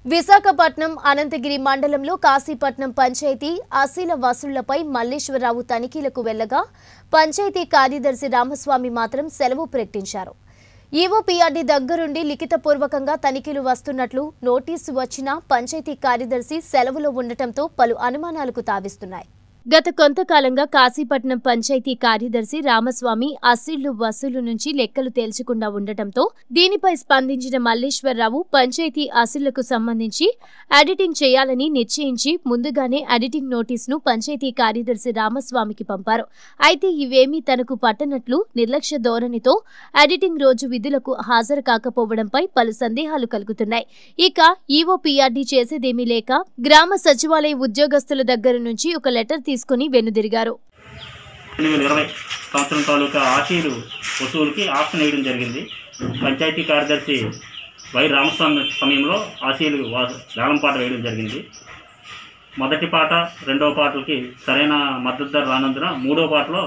విశాఖపట్నం అనంతగిరి మండలంలో కాశీపట్నం పంచాయతీ అసీల వసూళ్లపై మల్లేశ్వరరావు తనిఖీలకు వెళ్లగా పంచాయతీ కార్యదర్శి రామస్వామి మాత్రం సెలవు ప్రకటించారు. ఈవోపీఆర్డీ దగ్గరుండి లిఖితపూర్వకంగా తనిఖీలు వస్తున్నట్లు నోటీసు వచ్చినా పంచాయతీ కార్యదర్శి సెలవులో ఉండటంతో పలు అనుమానాలకు తావిస్తున్నాయి. గత కొంతకాలంగా కాశీపట్నం పంచాయతీ కార్యదర్శి రామస్వామి అసీళ్లు వసూలు నుంచి లెక్కలు తేల్చకుండా ఉండటంతో దీనిపై స్పందించిన మల్లేశ్వరరావు పంచాయతీ అసీళ్లకు సంబంధించి ఎడిటింగ్ చేయాలని నిశ్చయించి ముందుగానే ఎడిటింగ్ నోటీసును పంచాయతీ కార్యదర్శి రామస్వామికి పంపారు. అయితే ఇవేమీ తనకు పట్టనట్లు నిర్లక్ష్య ధోరణితో ఎడిటింగ్ రోజు విధులకు హాజరు కాకపోవడంపై పలు సందేహాలు కలుగుతున్నాయి. ఇక ఈవోపీఆర్డీ చేసేదేమీ లేక గ్రామ సచివాలయ ఉద్యోగస్తుల దగ్గర నుంచి ఒక లెటర్ తీసుకుని వెనుదిరిగారు. 2020 సంవత్సరం తాలూకా ఆశీలు వసూలుకి ఆప్షన్ వేయడం జరిగింది. పంచాయతీ కార్యదర్శి వై రామస్వామి సమయంలో ఆశీలు వేలంపాట వేయడం జరిగింది. మొదటి పాట రెండవ పాటలకి సరైన మద్దతు ధర రానందున మూడో పాటలో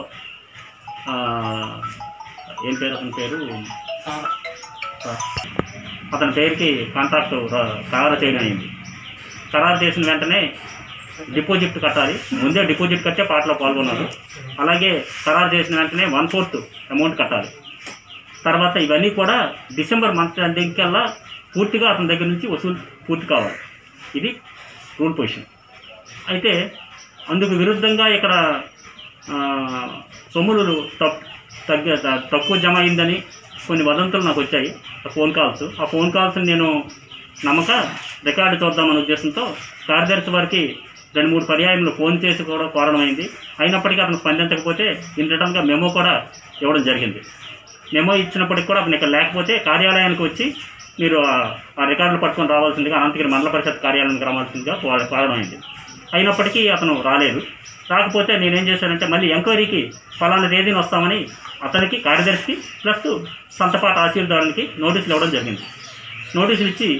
అతని పేరుకి కాంట్రాక్ట్ ఖరారు చేయడం అయింది. ఖరారు చేసిన వెంటనే డిపాజిట్ కట్టాలి. ముందే డిపాజిట్ కట్టే పాటలో పాల్గొన్నారు. అలాగే ఖరారు చేసిన వెంటనే 1/4 అమౌంట్ కట్టాలి. తర్వాత ఇవన్నీ కూడా డిసెంబర్ మంత్ ఎండింగ్ కల్లా పూర్తిగా అతని దగ్గర నుంచి వసూలు పూర్తి కావాలి. ఇది రూల్ పొజిషన్. అయితే అందుకు విరుద్ధంగా ఇక్కడ సొమ్ములు తక్కువ జమ అయిందని కొన్ని వదంతులు నాకు వచ్చాయి. ఆ ఫోన్ కాల్స్ నేను నమ్మక రికార్డు చూద్దామనే ఉద్దేశంతో కార్యదర్శి వారికి 2-3 పర్యాయంలో ఫోన్ చేసి కూడా కోరడం అయింది. అయినప్పటికీ అతను స్పందించకపోతే ఇన్ రిటర్న్గా మెమో కూడా ఇవ్వడం జరిగింది. మెమో ఇచ్చినప్పటికి కూడా అతను ఇక్కడ లేకపోతే కార్యాలయానికి వచ్చి మీరు ఆ రికార్డులు పట్టుకొని రావాల్సిందిగా అనంతగిరి మండల పరిషత్ కార్యాలయానికి రావాల్సిందిగా కోరడం అయింది. అయినప్పటికీ అతను రాలేదు. రాకపోతే నేనేం చేశానంటే మళ్ళీ ఎంక్వైరీకి ఫలానా తేదీని వస్తామని అతనికి కార్యదర్శికి ప్లస్ సంతపాట తహసీల్దారునికి నోటీసులు ఇవ్వడం జరిగింది. నోటీసులు ఇచ్చి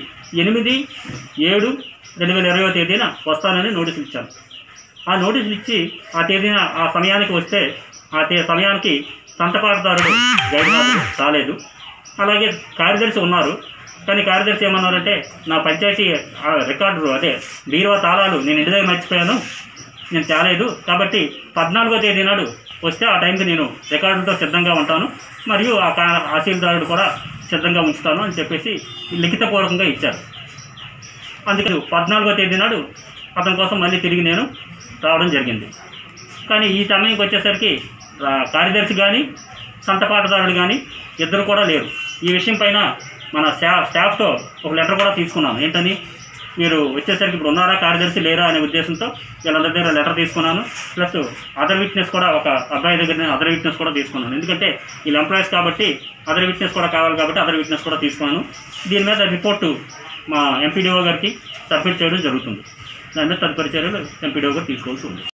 8/7/2020 తేదీన వస్తానని నోటీసులు ఇచ్చాను. ఆ నోటీసులు ఇచ్చి ఆ తేదీన ఆ సమయానికి వస్తే ఆ సమయానికి సంతపాటదారుడు గైడ్ రాలేదు. అలాగే కార్యదర్శి ఉన్నారు. కానీ కార్యదర్శి ఏమన్నారంటే నా పంచాయతీ రికార్డు బీరువా తాళాలు నేను ఇంటి దగ్గర మర్చిపోయాను, నేను తేలేదు, కాబట్టి 14వ తేదీ నాడు వస్తే ఆ టైంకి నేను రికార్డులతో సిద్ధంగా ఉంటాను, మరియు ఆ తహసీల్దారుడు కూడా సిద్ధంగా ఉంచుతాను అని చెప్పేసి లిఖితపూర్వకంగా ఇచ్చారు. అందుకని 14వ తేదీ నాడు అతని కోసం మళ్ళీ తిరిగి నేను రావడం జరిగింది. కానీ ఈ సమయంకి వచ్చేసరికి కార్యదర్శి కానీ సంతపాటదారుడు కానీ ఇద్దరు కూడా లేరు. ఈ విషయం పైన మన స్టాఫ్తో ఒక లెటర్ కూడా తీసుకున్నాను. ఏంటని మీరు వచ్చేసరికి ఇప్పుడు ఉన్నారా కార్యదర్శి లేరా అనే ఉద్దేశంతో వీళ్ళందరి దగ్గర లెటర్ తీసుకున్నాను. ప్లస్ అదర్ విట్నెస్ కూడా ఒక అబ్బాయి దగ్గర నేను అదర్ విట్నెస్ కూడా తీసుకున్నాను. ఎందుకంటే వీళ్ళు ఎంప్లాయీస్ కాబట్టి అదర్ విట్నెస్ కూడా కావాలి కాబట్టి అదర్ విట్నెస్ కూడా తీసుకున్నాను. దీని మీద రిపోర్టు మా ఎంపీడీఓ గారికి సబ్మిట్ చేయడం జరుగుతుంది. దాని మీద తదుపరి చర్యలు ఎంపీడీఓ గారు తీసుకోవాల్సి ఉంది.